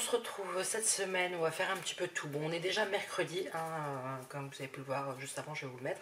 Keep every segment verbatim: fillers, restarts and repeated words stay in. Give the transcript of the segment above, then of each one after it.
se retrouve cette semaine, on va faire un petit peu de tout. Bon, on est déjà mercredi, hein, comme vous avez pu le voir juste avant, je vais vous le mettre.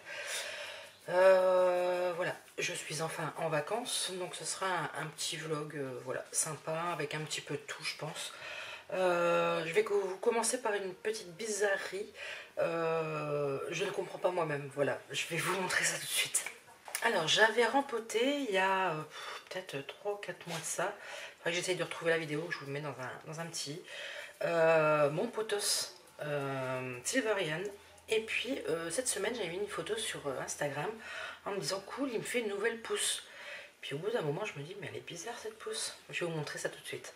Euh, voilà, je suis enfin en vacances, donc ce sera un, un petit vlog, euh, voilà, sympa, avec un petit peu de tout, je pense. Euh, je vais vous commencer par une petite bizarrerie. Euh, je ne comprends pas moi-même, voilà, je vais vous montrer ça tout de suite. Alors, j'avais rempoté il y a euh, peut-être trois ou quatre mois de ça. Faudrait que j'essaye de retrouver la vidéo, je vous le mets dans un, dans un petit. Euh, mon potos euh, Silverian. Et puis, euh, cette semaine, j'avais mis une photo sur euh, Instagram en me disant cool, il me fait une nouvelle pousse. Puis au bout d'un moment, je me dis, mais elle est bizarre cette pousse. Je vais vous montrer ça tout de suite.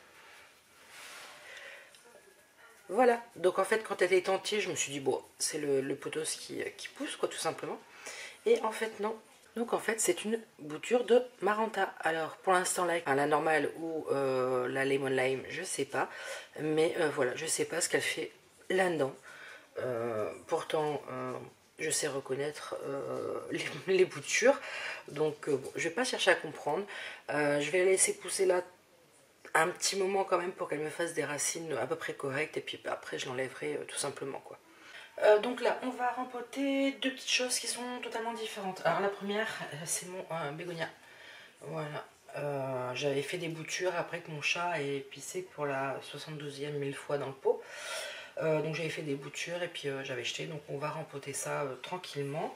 Voilà, donc en fait, quand elle était entière, je me suis dit, bon, c'est le, le potos qui, qui pousse, quoi, tout simplement. Et en fait, non. Donc en fait c'est une bouture de Maranta. Alors pour l'instant la, la normale ou euh, la Lemon Lime, je sais pas. Mais euh, voilà, je sais pas ce qu'elle fait là-dedans. Euh, pourtant euh, je sais reconnaître euh, les, les boutures. Donc euh, bon, je vais pas chercher à comprendre. Euh, je vais la laisser pousser là un petit moment quand même pour qu'elle me fasse des racines à peu près correctes. Et puis après je l'enlèverai euh, tout simplement quoi. Euh, donc là, on va rempoter deux petites choses qui sont totalement différentes. Alors la première, c'est mon euh, bégonia. Voilà. Euh, J'avais fait des boutures après que mon chat ait pissé pour la soixante-douzième mille fois dans le pot. Euh, donc j'avais fait des boutures et puis euh, j'avais jeté. Donc on va rempoter ça euh, tranquillement.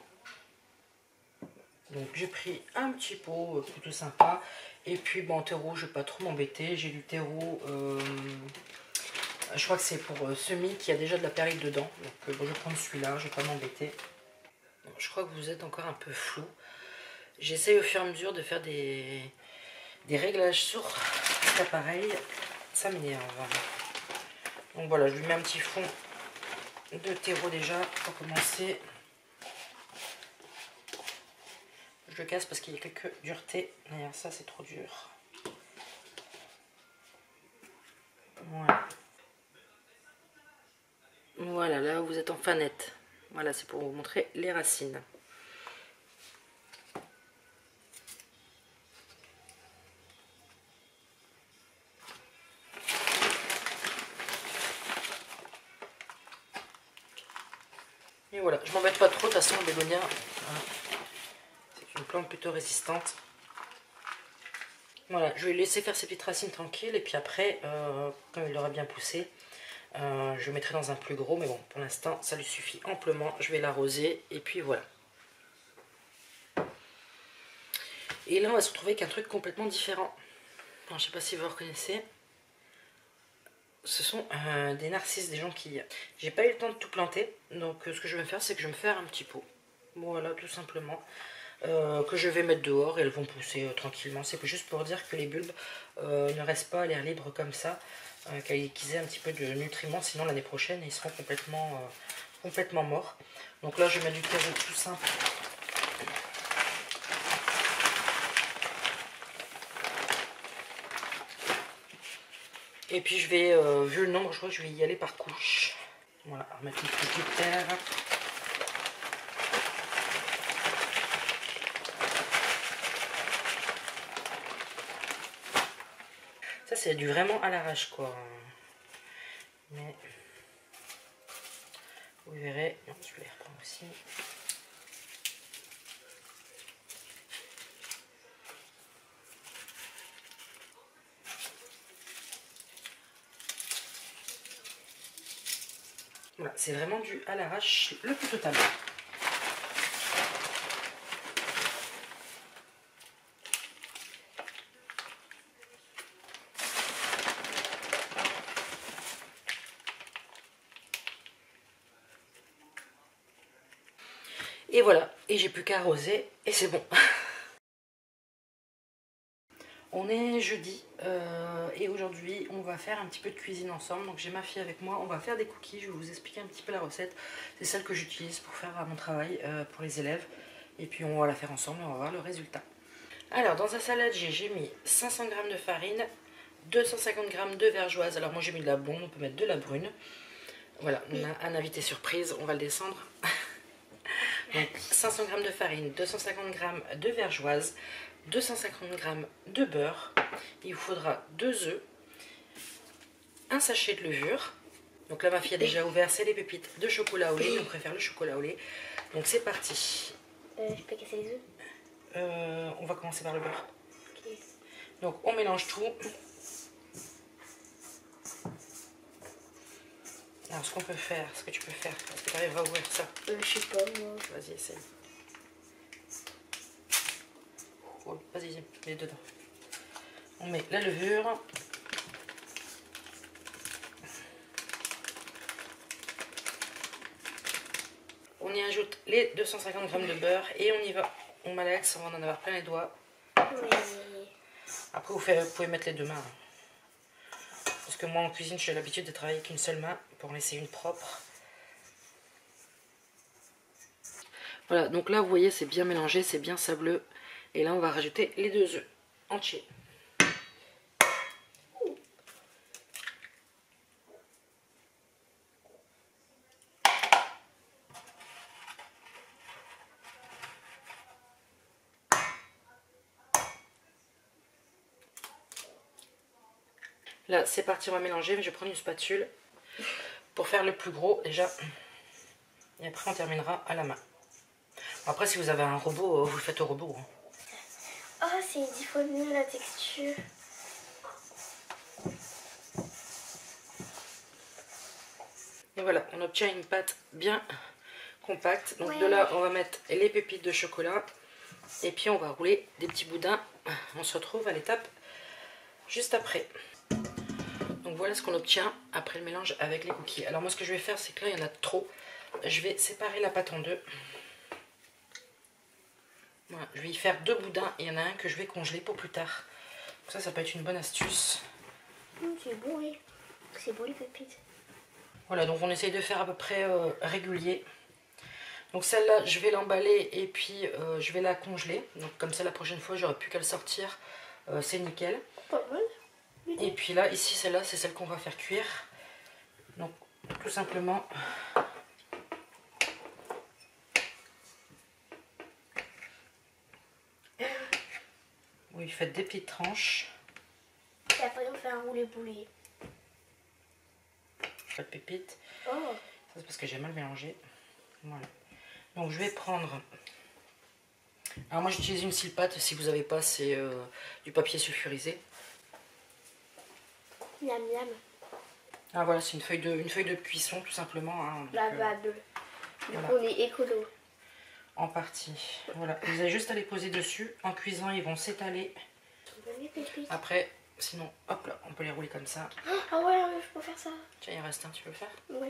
Donc j'ai pris un petit pot euh, plutôt sympa. Et puis bon, terreau, je ne vais pas trop m'embêter. J'ai du terreau... Euh, Je crois que c'est pour euh, semis qui a déjà de la perlite dedans. Donc euh, bon, je vais prendre celui-là, je ne vais pas m'embêter. Bon, je crois que vous êtes encore un peu flou. J'essaie au fur et à mesure de faire des, des réglages sur cet appareil. Ça m'énerve. Donc voilà, je lui mets un petit fond de terreau déjà pour commencer. Je le casse parce qu'il y a quelques duretés. D'ailleurs, ça c'est trop dur. Voilà. Voilà, là vous êtes enfin net. Voilà, c'est pour vous montrer les racines. Et voilà, je m'embête pas trop, de toute façon le bégonia, hein, c'est une plante plutôt résistante. Voilà, je vais laisser faire ses petites racines tranquilles et puis après, euh, quand il aura bien poussé, euh, je le mettrai dans un plus gros, mais bon, pour l'instant, ça lui suffit amplement. Je vais l'arroser et puis voilà. Et là, on va se retrouver avec un truc complètement différent. Alors, je sais pas si vous reconnaissez. Ce sont euh, des narcisses, des jonquilles. J'ai pas eu le temps de tout planter, donc euh, ce que je vais faire, c'est que je vais me faire un petit pot. Voilà, tout simplement. Euh, que je vais mettre dehors et elles vont pousser euh, tranquillement. C'est juste pour dire que les bulbes euh, ne restent pas à l'air libre comme ça, euh, qu'ils aient un petit peu de nutriments, sinon l'année prochaine ils seront complètement, euh, complètement morts. Donc là je mets du terreau tout simple. Et puis je vais, euh, vu le nombre, je crois que je vais y aller par couche. Voilà, remettre une couche de terre. Ça c'est du vraiment à l'arrache quoi. Mais vous verrez, non, je vais les reprendre aussi. Voilà, c'est vraiment du à l'arrache le plus total. Et voilà, et j'ai plus qu'à arroser et c'est bon. On est jeudi euh, et aujourd'hui on va faire un petit peu de cuisine ensemble. Donc j'ai ma fille avec moi, on va faire des cookies. Je vais vous expliquer un petit peu la recette. C'est celle que j'utilise pour faire mon travail euh, pour les élèves. Et puis on va la faire ensemble et on va voir le résultat. Alors dans un salade j'ai mis cinq cents grammes de farine, deux cent cinquante grammes de vergeoise. Alors moi j'ai mis de la blonde, on peut mettre de la brune. Voilà, on a un invité surprise, on va le descendre. Donc cinq cents grammes de farine, deux cent cinquante grammes de vergeoise, deux cent cinquante grammes de beurre. Il vous faudra deux œufs, un sachet de levure. Donc là ma fille a déjà ouvert, c'est les pépites de chocolat au lait, on préfère le chocolat au lait. Donc c'est parti. Euh, je peux casser les œufs. Euh, on va commencer par le beurre. Okay. Donc on mélange tout. Alors ce qu'on peut faire, ce que tu peux faire, est-ce que tu arrives à ouvrir ça? euh, Je sais pas moi. Vas-y, essaye. Oh, vas-y, mets dedans. On met la levure. On y ajoute les deux cent cinquante grammes de beurre et on y va. On malaxe, on va en avoir plein les doigts. Oui. Après vous, faites, vous pouvez mettre les deux mains. Parce que moi en cuisine j'ai l'habitude de travailler qu'une seule main pour en laisser une propre. Voilà, donc là vous voyez c'est bien mélangé, c'est bien sableux. Et là on va rajouter les deux œufs entiers. Là c'est parti, on va mélanger, mais je vais prendre une spatule pour faire le plus gros déjà. Et après on terminera à la main. Après si vous avez un robot, vous le faites au robot. Hein. Oh, c'est dix fois mieux la texture. Et voilà, on obtient une pâte bien compacte. Donc ouais. de là, on va mettre les pépites de chocolat. Et puis on va rouler des petits boudins. On se retrouve à l'étape juste après. Donc voilà ce qu'on obtient après le mélange avec les cookies. Alors moi ce que je vais faire, c'est que là il y en a trop. Je vais séparer la pâte en deux. Voilà, je vais y faire deux boudins et il y en a un que je vais congeler pour plus tard. Donc ça, ça peut être une bonne astuce. Mmh, c'est bon, oui. C'est bon les pépites. Voilà, donc on essaye de faire à peu près euh, régulier. Donc celle-là, je vais l'emballer et puis euh, je vais la congeler. Donc comme ça, la prochaine fois, j'aurai plus qu'à le sortir. Euh, c'est nickel. Pas mal. Et puis là, ici, celle-là, c'est celle qu'on va faire cuire. Donc tout simplement... Oui, faites des petites tranches. Et après, on fait un roulé boulier. Pas de pépites. Oh. Ça, c'est parce que j'ai mal mélangé. Voilà. Donc, je vais prendre... Alors, moi, j'utilise une scie pâte. Si vous n'avez pas, c'est euh, du papier sulfurisé. Miam miam. Ah, voilà, c'est une feuille de, une feuille de cuisson, tout simplement. Hein. Donc, Lavable. Euh, Donc, voilà. on est écolo. En partie. Voilà. Vous avez juste à les poser dessus. En cuisant, ils vont s'étaler. Après, sinon, hop là, on peut les rouler comme ça. Ah ouais, je peux faire ça. Tiens, il reste un, tu peux le faire? Oui.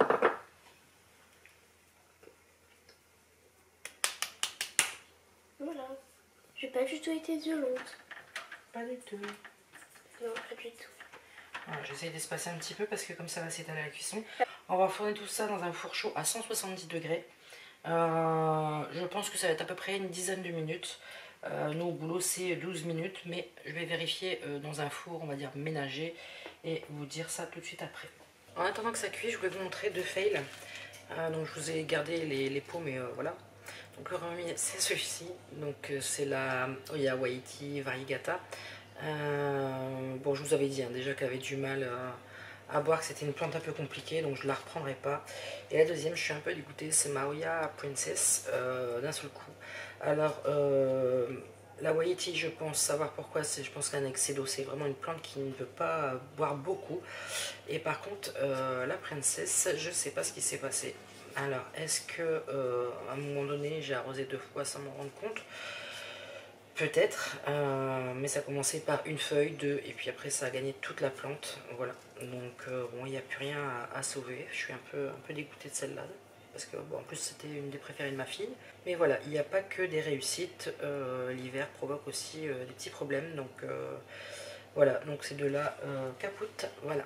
Voilà. J'ai pas du tout été violente. Pas du tout. Non, pas du tout. Voilà, j'essaye d'espacer un petit peu parce que comme ça va s'étaler à la cuisson. On va fourner tout ça dans un four chaud à cent soixante-dix degrés. Euh, je pense que ça va être à peu près une dizaine de minutes. Euh, nous au boulot c'est douze minutes, mais je vais vérifier euh, dans un four, on va dire ménager, et vous dire ça tout de suite après. En attendant que ça cuise, je voulais vous montrer deux fails. Euh, donc je vous ai gardé les, les pots, mais euh, voilà. Donc le premier c'est celui-ci, donc euh, c'est la Oya Waiti Variegata. Euh, bon, je vous avais dit hein, déjà qu'elle avait du mal à, à boire, que c'était une plante un peu compliquée, donc je ne la reprendrai pas. Et la deuxième, je suis un peu dégoûtée, c'est ma Oya Princess euh, d'un seul coup. Alors, euh, la Waiti, je pense savoir pourquoi, je pense qu'un excès d'eau, c'est vraiment une plante qui ne peut pas boire beaucoup. Et par contre, euh, la Princess, je ne sais pas ce qui s'est passé. Alors, est-ce que euh, à un moment donné, j'ai arrosé deux fois sans m'en rendre compte? Peut-être, euh, mais ça a commencé par une feuille, deux, et puis après ça a gagné toute la plante. Voilà, donc euh, bon, il n'y a plus rien à, à sauver. Je suis un peu, un peu dégoûtée de celle-là, parce que bon, en plus c'était une des préférées de ma fille. Mais voilà, il n'y a pas que des réussites. Euh, L'hiver provoque aussi euh, des petits problèmes, donc euh, voilà, donc ces deux-là euh, capotent, voilà.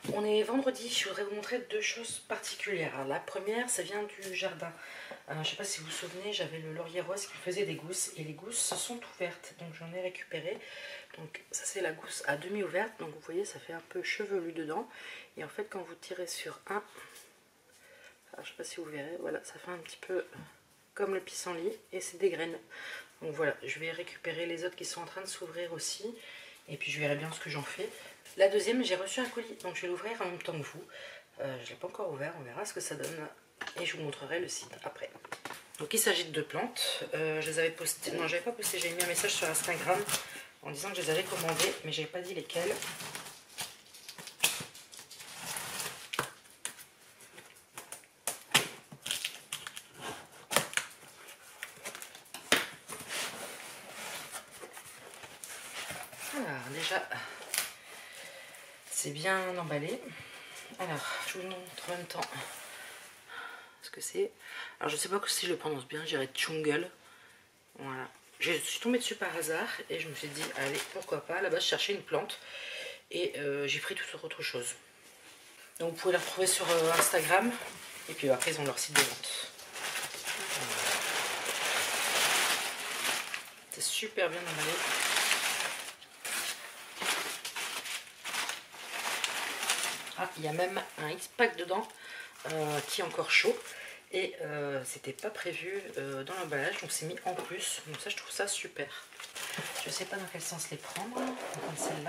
On est vendredi, je voudrais vous montrer deux choses particulières. Alors, la première, ça vient du jardin. Euh, je ne sais pas si vous vous souvenez, j'avais le laurier rose qui faisait des gousses et les gousses sont ouvertes. Donc j'en ai récupéré. Donc ça c'est la gousse à demi ouverte. Donc vous voyez, ça fait un peu chevelu dedans. Et en fait, quand vous tirez sur un, alors, je ne sais pas si vous verrez, voilà, ça fait un petit peu comme le pissenlit et c'est des graines. Donc voilà, je vais récupérer les autres qui sont en train de s'ouvrir aussi. Et puis je verrai bien ce que j'en fais. La deuxième, j'ai reçu un colis, donc je vais l'ouvrir en même temps que vous. Euh, je ne l'ai pas encore ouvert, on verra ce que ça donne. Et je vous montrerai le site après. Donc il s'agit de deux plantes. Euh, je les avais postées, non j'avais pas posté, j'avais mis un message sur Instagram en disant que je les avais commandées, mais j'avais pas dit lesquelles. Alors déjà, c'est bien emballé. Alors, je vous montre en même temps ce que c'est. Alors, je sais pas si je le prononce bien, je dirais Tchungle. Voilà. Je suis tombée dessus par hasard et je me suis dit, allez, pourquoi pas. Là-bas, je cherchais une plante et euh, j'ai pris toute autre chose. Donc, vous pouvez la retrouver sur euh, Instagram et puis après, ils ont leur site de vente. Voilà. C'est super bien emballé. Ah, il y a même un X-Pack dedans euh, qui est encore chaud et euh, c'était pas prévu euh, dans l'emballage, donc c'est mis en plus. Donc ça, je trouve ça super. Je sais pas dans quel sens les prendre. On va prendre celle-là.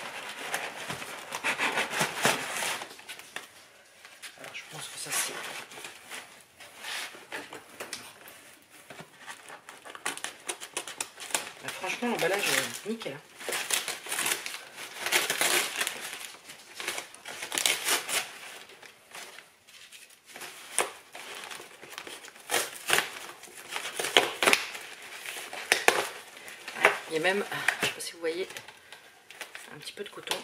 Alors je pense que ça c'est... Bah, franchement, l'emballage est nickel. Il y a même, je sais pas si vous voyez, un petit peu de coton.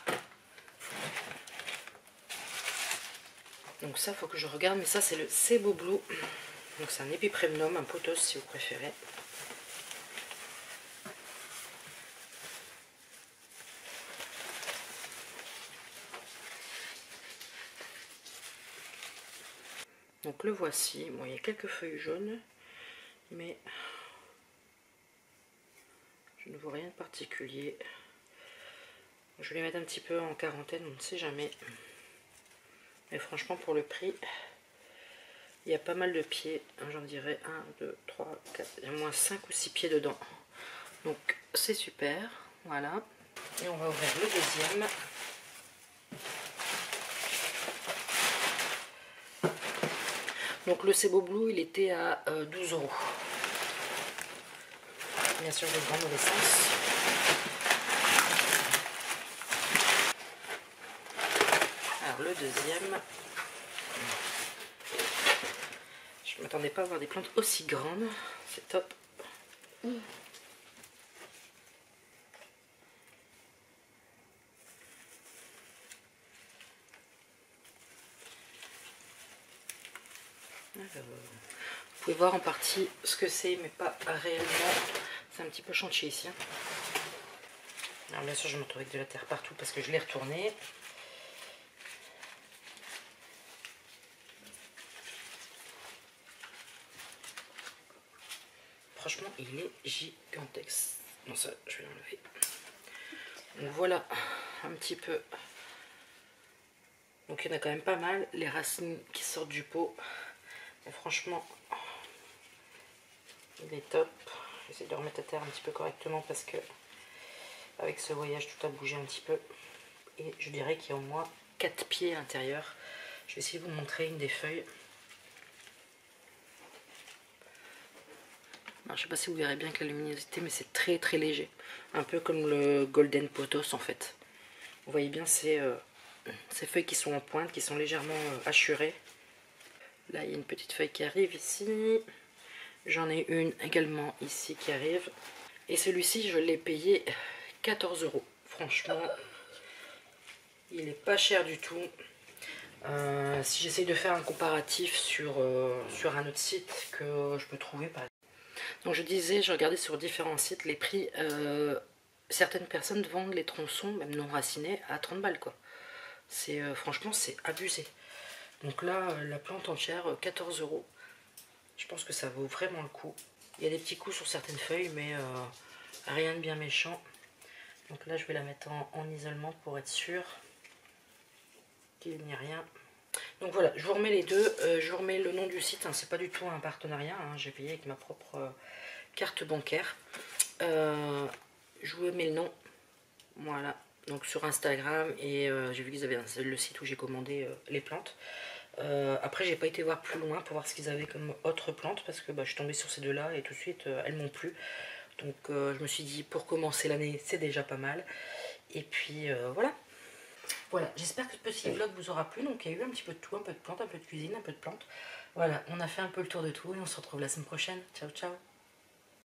Donc ça, il faut que je regarde, mais ça c'est le Sebo Blue. Donc c'est un épipremnum, un pothos si vous préférez. Donc le voici. Bon, il y a quelques feuilles jaunes, mais je ne vois rien de particulier. Je vais les mettre un petit peu en quarantaine, on ne sait jamais. Mais franchement, pour le prix, il y a pas mal de pieds. J'en dirais un, deux, trois, quatre, il y a au moins cinq ou six pieds dedans. Donc c'est super. Voilà. Et on va ouvrir le deuxième. Donc le Sebo Blue, il était à euh, douze euros. Bien sûr, de grande essence. Alors le deuxième, je ne m'attendais pas à avoir des plantes aussi grandes, c'est top. Mmh. Alors, vous pouvez voir en partie ce que c'est, mais pas réellement. C'est un petit peu chantier ici. Alors bien sûr, je me retrouve avec de la terre partout parce que je l'ai retourné. Franchement, il est gigantesque. Non, ça, je vais l'enlever. Donc voilà, un petit peu. Donc il y en a quand même pas mal. Les racines qui sortent du pot. Et franchement, il est top. J'essaie de remettre à terre un petit peu correctement parce que avec ce voyage, tout a bougé un petit peu. Et je dirais qu'il y a au moins quatre pieds à l'intérieur. Je vais essayer de vous montrer une des feuilles. Alors, je ne sais pas si vous verrez bien avec la luminosité, mais c'est très très léger. Un peu comme le Golden Pothos en fait. Vous voyez bien ces, euh, ces feuilles qui sont en pointe, qui sont légèrement euh, hachurées. Là, il y a une petite feuille qui arrive ici. J'en ai une également ici qui arrive. Et celui-ci, je l'ai payé quatorze euros. Franchement, il n'est pas cher du tout. Euh, si j'essaye de faire un comparatif sur, euh, sur un autre site que je peux trouver, par exemple. Donc je disais, je regardais sur différents sites les prix. Euh, certaines personnes vendent les tronçons, même non racinés, à trente balles quoi. C'est euh, franchement, c'est abusé. Donc là, euh, la plante entière, euh, quatorze euros. Je pense que ça vaut vraiment le coup. Il y a des petits coups sur certaines feuilles, mais euh, rien de bien méchant. Donc là, je vais la mettre en, en isolement pour être sûr qu'il n'y a rien. Donc voilà, je vous remets les deux. Euh, je vous remets le nom du site. Hein, c'est pas du tout un partenariat. Hein, j'ai payé avec ma propre euh, carte bancaire. Euh, je vous mets le nom. Voilà. Donc sur Instagram. Et euh, j'ai vu qu'ils avaient un, le site où j'ai commandé euh, les plantes. Euh, après, j'ai pas été voir plus loin pour voir ce qu'ils avaient comme autres plantes. Parce que bah, je suis tombée sur ces deux-là. Et tout de suite, euh, elles m'ont plu. Donc euh, je me suis dit, pour commencer l'année, c'est déjà pas mal. Et puis euh, voilà. Voilà, j'espère que ce petit vlog vous aura plu. Donc il y a eu un petit peu de tout, un peu de plantes, un peu de cuisine, un peu de plantes. Voilà, on a fait un peu le tour de tout et on se retrouve la semaine prochaine. Ciao, ciao.